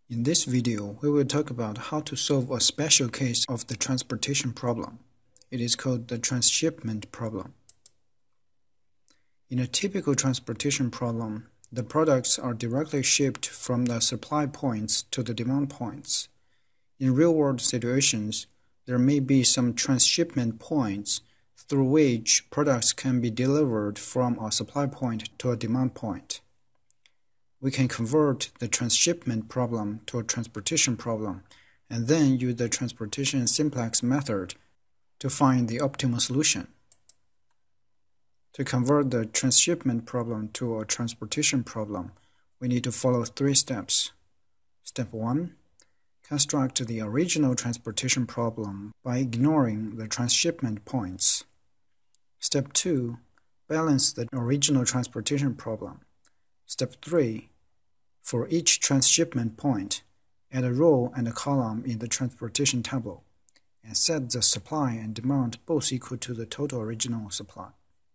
In this video, we will talk about how to solve a special case of the transportation problem. It is called the transshipment problem. In a typical transportation problem, the products are directly shipped from the supply points to the demand points. In real-world situations, there may be some transshipment points through which products can be delivered from a supply point to a demand point. We can convert the transshipment problem to a transportation problem and then use the transportation simplex method to find the optimal solution. To convert the transshipment problem to a transportation problem, we need to follow 3 steps. Step 1. Construct the original transportation problem by ignoring the transshipment points. Step 2. Balance the original transportation problem. Step 3. For each transshipment point, add a row and a column in the transportation table, and set the supply and demand both equal to the total original supply.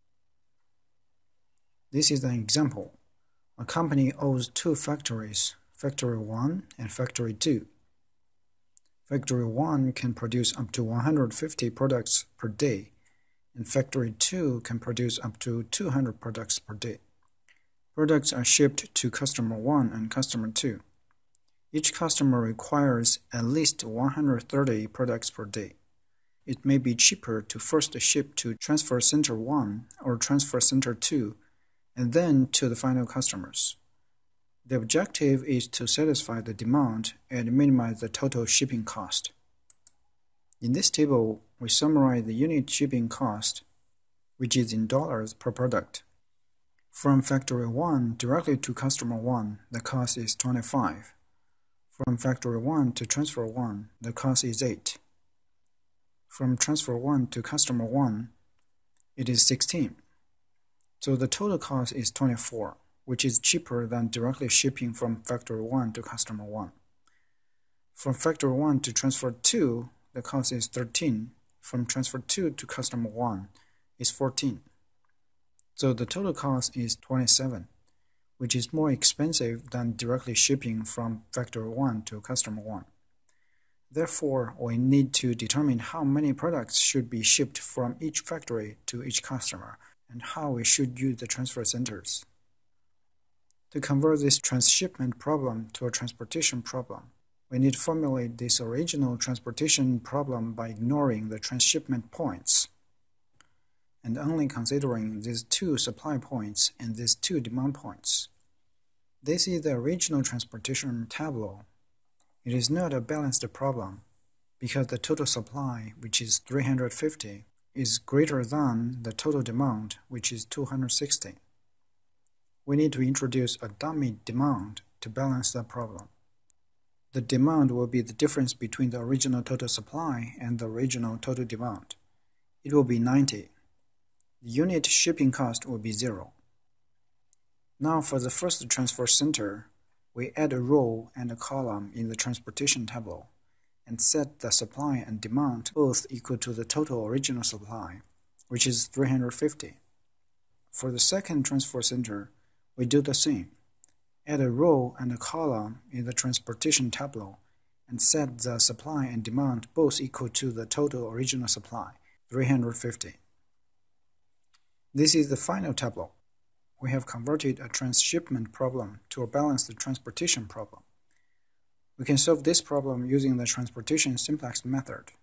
This is an example. A company owns 2 factories, Factory 1 and Factory 2. Factory 1 can produce up to 150 products per day, and Factory 2 can produce up to 200 products per day. Products are shipped to customer 1 and customer 2. Each customer requires at least 130 products per day. It may be cheaper to first ship to Transfer Center 1 or Transfer Center 2 and then to the final customers. The objective is to satisfy the demand and minimize the total shipping cost. In this table, we summarize the unit shipping cost, which is in dollars per product. From Factory 1 directly to Customer 1, the cost is $25. From Factory 1 to Transfer 1, the cost is $8. From Transfer 1 to Customer 1, it is $16. So the total cost is $24, which is cheaper than directly shipping from Factory 1 to Customer 1. From Factory 1 to Transfer 2, the cost is $13. From Transfer 2 to Customer 1 is $14. So the total cost is $27, which is more expensive than directly shipping from Factory 1 to Customer 1. Therefore, we need to determine how many products should be shipped from each factory to each customer and how we should use the transfer centers. To convert this transshipment problem to a transportation problem, we need to formulate this original transportation problem by ignoring the transshipment points and only considering these 2 supply points and these 2 demand points. This is the original transportation tableau. It is not a balanced problem because the total supply, which is 350, is greater than the total demand, which is 260. We need to introduce a dummy demand to balance the problem. The demand will be the difference between the original total supply and the original total demand. It will be 90. The unit shipping cost will be 0. Now for the first transfer center, we add a row and a column in the transportation table and set the supply and demand both equal to the total original supply, which is 350. For the second transfer center, we do the same. Add a row and a column in the transportation tableau and set the supply and demand both equal to the total original supply, 350. This is the final tableau. We have converted a transshipment problem to a balanced transportation problem. We can solve this problem using the transportation simplex method.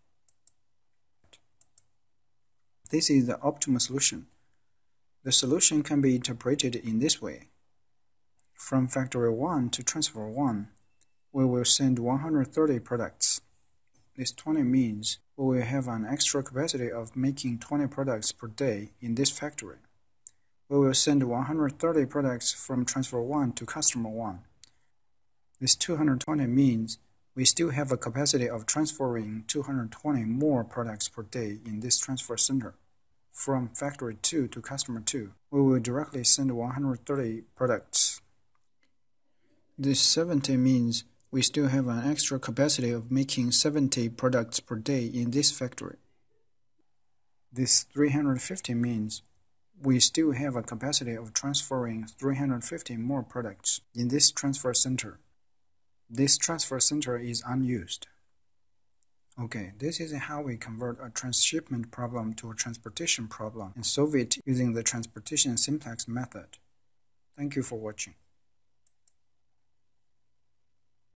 This is the optimal solution. The solution can be interpreted in this way. From Factory 1 to Transfer 1, we will send 130 products. This 20 means we will have an extra capacity of making 20 products per day in this factory. We will send 130 products from Transfer 1 to Customer 1. This 220 means we still have a capacity of transferring 220 more products per day in this transfer center. From Factory 2 to Customer 2, we will directly send 130 products. This 70 means we still have an extra capacity of making 70 products per day in this factory. This 350 means we still have a capacity of transferring 350 more products in this transfer center. This transfer center is unused. Okay, this is how we convert a transshipment problem to a transportation problem and solve it using the transportation simplex method. Thank you for watching.